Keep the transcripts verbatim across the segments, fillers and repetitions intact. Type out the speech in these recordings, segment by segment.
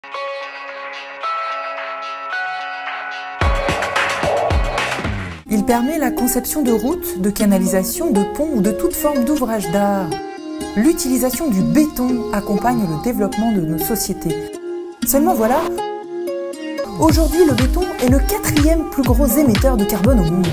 Il permet la conception de routes, de canalisations, de ponts ou de toute forme d'ouvrage d'art. L'utilisation du béton accompagne le développement de nos sociétés. Seulement voilà, aujourd'hui le béton est le quatrième plus gros émetteur de carbone au monde.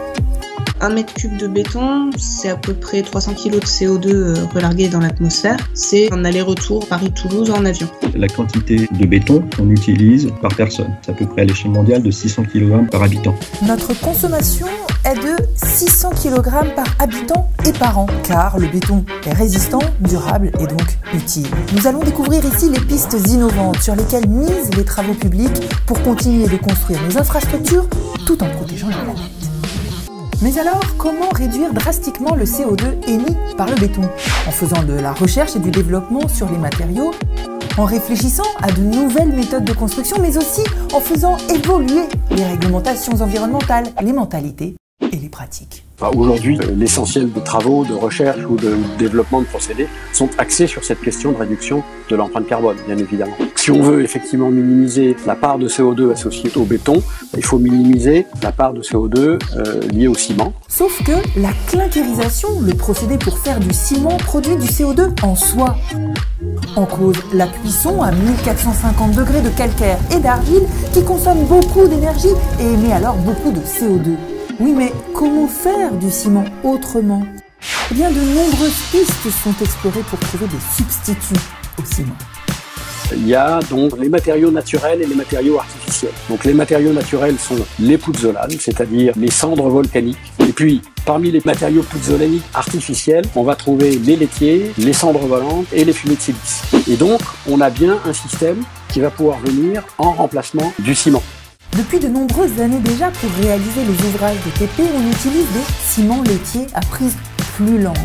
Un mètre cube de béton, c'est à peu près trois cents kilos de C O deux relargués dans l'atmosphère. C'est un aller-retour Paris-Toulouse en avion. La quantité de béton qu'on utilise par personne, c'est à peu près à l'échelle mondiale de six cents kilogrammes par habitant. Notre consommation est de six cents kilogrammes par habitant et par an, car le béton est résistant, durable et donc utile. Nous allons découvrir ici les pistes innovantes sur lesquelles misent les travaux publics pour continuer de construire nos infrastructures tout en protégeant la planète. Mais alors, comment réduire drastiquement le C O deux émis par le béton? En faisant de la recherche et du développement sur les matériaux, en réfléchissant à de nouvelles méthodes de construction, mais aussi en faisant évoluer les réglementations environnementales, les mentalités et les pratiques. Aujourd'hui, l'essentiel des travaux de recherche ou de développement de procédés sont axés sur cette question de réduction de l'empreinte carbone, bien évidemment. Si on veut effectivement minimiser la part de C O deux associée au béton, il faut minimiser la part de C O deux euh, liée au ciment. Sauf que la clinkérisation, le procédé pour faire du ciment, produit du C O deux en soi. En cause, la cuisson à mille quatre cent cinquante degrés de calcaire et d'argile qui consomme beaucoup d'énergie et émet alors beaucoup de C O deux. Oui, mais comment faire du ciment autrement? Eh bien, de nombreuses pistes sont explorées pour trouver des substituts au ciment. Il y a donc les matériaux naturels et les matériaux artificiels. Donc les matériaux naturels sont les pouzzolanes, c'est-à-dire les cendres volcaniques. Et puis, parmi les matériaux pouzzolaniques artificiels, on va trouver les laitiers, les cendres volantes et les fumées de silice. Et donc, on a bien un système qui va pouvoir venir en remplacement du ciment. Depuis de nombreuses années déjà, pour réaliser les ouvrages de T P, on utilise des ciments laitiers à prise plus lente.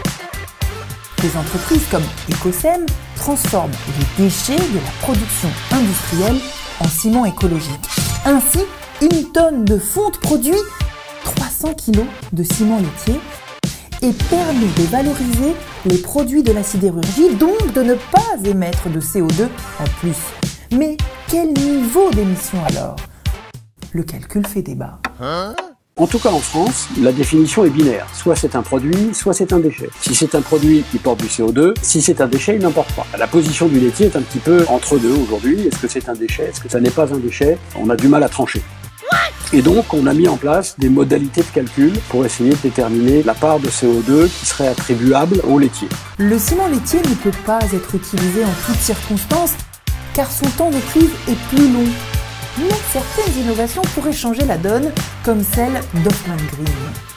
Des entreprises comme Ecosem transforment les déchets de la production industrielle en ciment écologique. Ainsi, une tonne de fonte produit trois cents kilos de ciment laitier et permet de valoriser les produits de la sidérurgie, donc de ne pas émettre de C O deux en plus. Mais quel niveau d'émission alors? Le calcul fait débat. Hein? En tout cas en France, la définition est binaire. Soit c'est un produit, soit c'est un déchet. Si c'est un produit, il porte du C O deux. Si c'est un déchet, il n'en porte pas. La position du laitier est un petit peu entre deux aujourd'hui. Est-ce que c'est un déchet? Est-ce que ça n'est pas un déchet? On a du mal à trancher. Et donc, on a mis en place des modalités de calcul pour essayer de déterminer la part de C O deux qui serait attribuable au laitier. Le ciment laitier ne peut pas être utilisé en toutes circonstances car son temps de prise est plus long. Mais certaines innovations pourraient changer la donne, comme celle d'Hoffmann Green.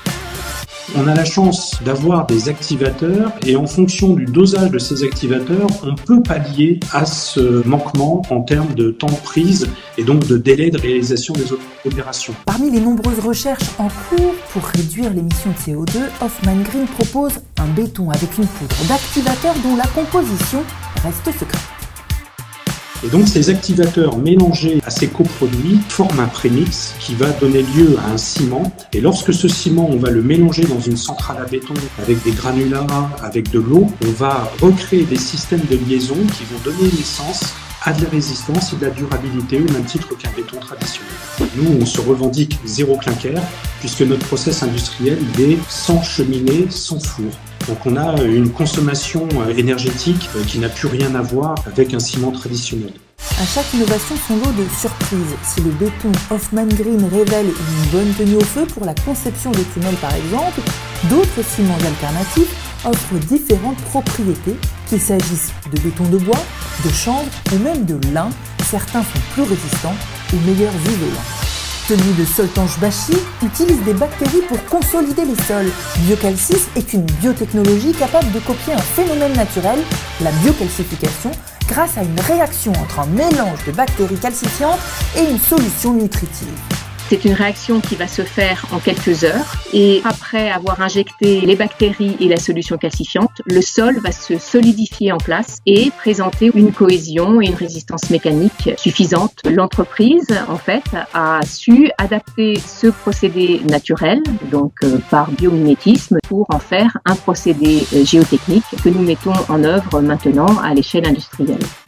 On a la chance d'avoir des activateurs et en fonction du dosage de ces activateurs, on peut pallier à ce manquement en termes de temps de prise et donc de délai de réalisation des opérations. Parmi les nombreuses recherches en cours pour réduire l'émission de C O deux, Hoffmann Green propose un béton avec une poudre d'activateur dont la composition reste secrète. Et donc ces activateurs mélangés à ces coproduits forment un prémix qui va donner lieu à un ciment. Et lorsque ce ciment, on va le mélanger dans une centrale à béton avec des granulats, avec de l'eau, on va recréer des systèmes de liaison qui vont donner naissance à de la résistance et de la durabilité au même titre qu'un béton traditionnel. Nous, on se revendique zéro clinker puisque notre process industriel il est sans cheminée, sans four. Donc on a une consommation énergétique qui n'a plus rien à voir avec un ciment traditionnel. À chaque innovation, son lot de surprises. Si le béton Hoffmann Green révèle une bonne tenue au feu pour la conception de tunnels par exemple, d'autres ciments alternatifs offrent différentes propriétés, qu'il s'agisse de béton de bois, de chanvre ou même de lin. Certains sont plus résistants ou meilleurs isolants. Tenue de Soltanche-Bachy utilise des bactéries pour consolider les sols. Biocalcis est une biotechnologie capable de copier un phénomène naturel, la biocalcification, grâce à une réaction entre un mélange de bactéries calcifiantes et une solution nutritive. C'est une réaction qui va se faire en quelques heures et après avoir injecté les bactéries et la solution calcifiante, le sol va se solidifier en place et présenter une cohésion et une résistance mécanique suffisante. L'entreprise, en fait, a su adapter ce procédé naturel, donc euh, par biomimétisme, pour en faire un procédé euh, géotechnique que nous mettons en œuvre maintenant à l'échelle industrielle.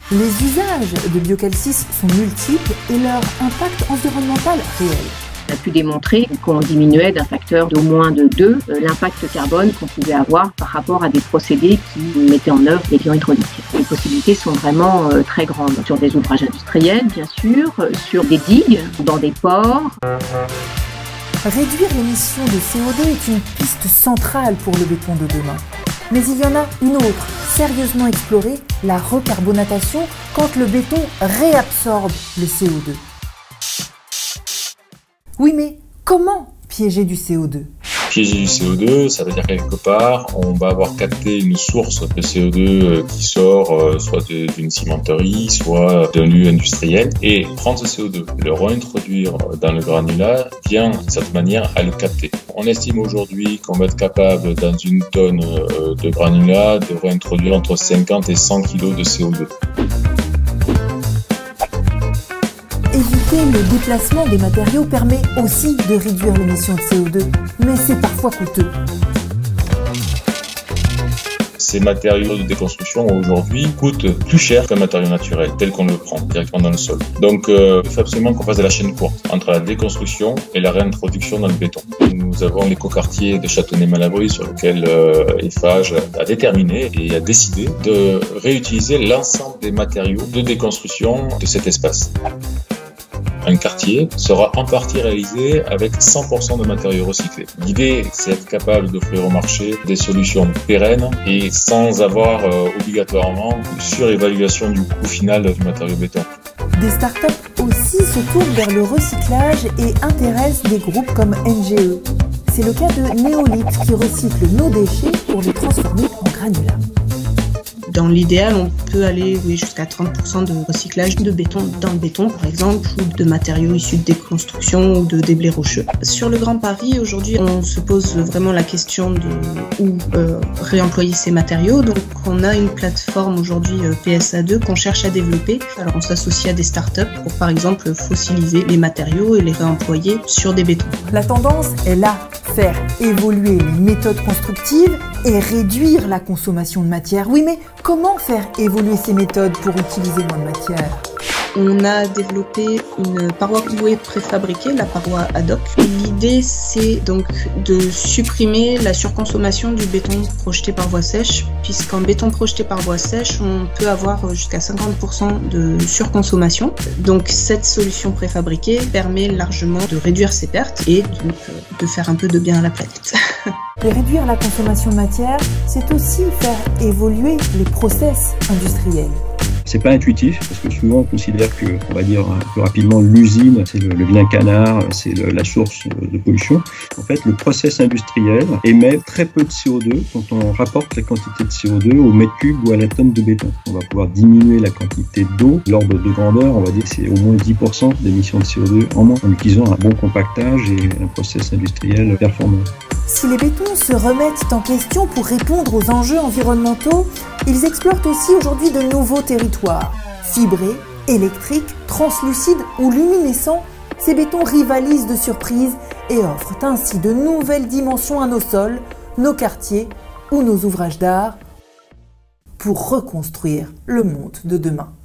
Les usages de biocalcis sont multiples et leur impact environnemental réel. On a pu démontrer qu'on diminuait d'un facteur d'au moins de deux l'impact carbone qu'on pouvait avoir par rapport à des procédés qui mettaient en œuvre des ions hydrauliques. Les possibilités sont vraiment très grandes sur des ouvrages industriels, bien sûr, sur des digues, dans des ports. Réduire l'émission de C O deux est une piste centrale pour le béton de demain. Mais il y en a une autre, sérieusement explorée, la recarbonatation, quand le béton réabsorbe le C O deux. Oui, mais comment piéger du C O deux? Piéger du C O deux, ça veut dire quelque part, on va avoir capté une source de C O deux qui sort soit d'une cimenterie, soit d'un lieu industriel, et prendre ce C O deux, le réintroduire dans le granulat, vient de cette manière à le capter. On estime aujourd'hui qu'on va être capable, dans une tonne de granulat, de réintroduire entre cinquante et cent kilos de C O deux. Éviter le déplacement des matériaux permet aussi de réduire l'émission de C O deux, mais c'est parfois coûteux. Ces matériaux de déconstruction aujourd'hui coûtent plus cher qu'un matériau naturel tel qu'on le prend directement dans le sol. Donc euh, il faut absolument qu'on fasse de la chaîne courte entre la déconstruction et la réintroduction dans le béton. Nous avons l'écoquartier de Châtenay-Malabry sur lequel euh, Eiffage a déterminé et a décidé de réutiliser l'ensemble des matériaux de déconstruction de cet espace. Un quartier sera en partie réalisé avec cent pour cent de matériaux recyclés. L'idée, c'est d'être capable d'offrir au marché des solutions pérennes et sans avoir euh, obligatoirement une surévaluation du coût final du matériau béton. Des startups aussi se tournent vers le recyclage et intéressent des groupes comme N G E. C'est le cas de Néolith qui recycle nos déchets pour les transformer en granulats. Dans l'idéal, on peut aller oui, jusqu'à trente pour cent de recyclage de béton dans le béton, par exemple, ou de matériaux issus de déconstruction ou de déblais rocheux. Sur le Grand Paris, aujourd'hui, on se pose vraiment la question de où euh, réemployer ces matériaux. Donc, on a une plateforme aujourd'hui euh, P S A deux qu'on cherche à développer. Alors, on s'associe à des startups pour, par exemple, fossiliser les matériaux et les réemployer sur des bétons. La tendance est là, faire évoluer les méthodes constructives et réduire la consommation de matière. Oui, mais comment faire évoluer ces méthodes pour utiliser moins de matière? On a développé une paroi clouée préfabriquée, la paroi ad hoc. L'idée, c'est donc de supprimer la surconsommation du béton projeté par voie sèche, puisqu'en béton projeté par voie sèche, on peut avoir jusqu'à cinquante pour cent de surconsommation. Donc cette solution préfabriquée permet largement de réduire ces pertes et donc de faire un peu de bien à la planète. Et réduire la consommation de matière, c'est aussi faire évoluer les process industriels. C'est pas intuitif parce que souvent on considère que, on va dire un peu rapidement, l'usine, c'est le, le vilain canard, c'est le, la source de pollution. En fait, le process industriel émet très peu de C O deux quand on rapporte la quantité de C O deux au mètre cube ou à la tonne de béton. On va pouvoir diminuer la quantité d'eau. L'ordre de grandeur, on va dire que c'est au moins dix pour cent d'émissions de C O deux en moins en utilisant un bon compactage et un process industriel performant. Si les bétons se remettent en question pour répondre aux enjeux environnementaux, ils explorent aussi aujourd'hui de nouveaux territoires. Fibrés, électriques, translucides ou luminescents, ces bétons rivalisent de surprises et offrent ainsi de nouvelles dimensions à nos sols, nos quartiers ou nos ouvrages d'art pour reconstruire le monde de demain.